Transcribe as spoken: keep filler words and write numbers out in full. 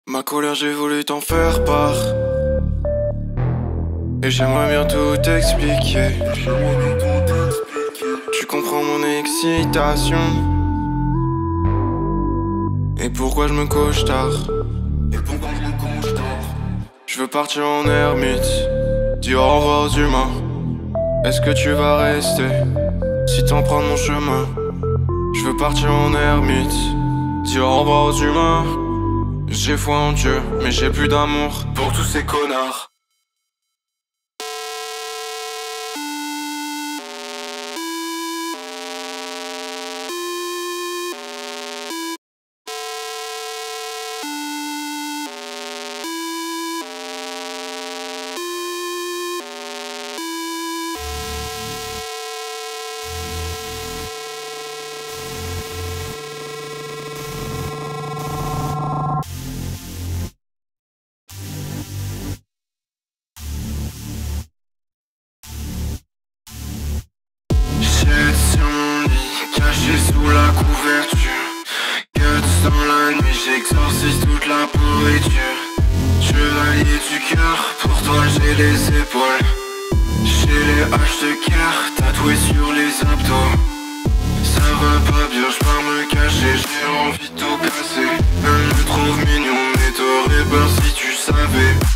Ma colère, j'ai voulu t'en faire part. Et j'aimerais bien tout expliquer. Tu comprends mon excitation. Et pourquoi je me couche tard. Et pourquoi je me couche tard. Je veux partir en ermite, dire au revoir aux humains. Est-ce que tu vas rester si t'empruntes mon chemin? Je veux partir en ermite, dire au revoir aux humains. J'ai foi en Dieu, mais j'ai plus d'amour pour tous ces connards. Caché sous la couverture, guts dans la nuit, j'exorcise toute la pourriture. Chevalier du cœur, pour toi j'ai les épaules. J'ai les haches de guerre tatouées sur les abdos. Ça va pas bien, j'pars me cacher, j'ai envie de tout casser. Elle me trouve mignon, mais t'aurais peur si tu savais.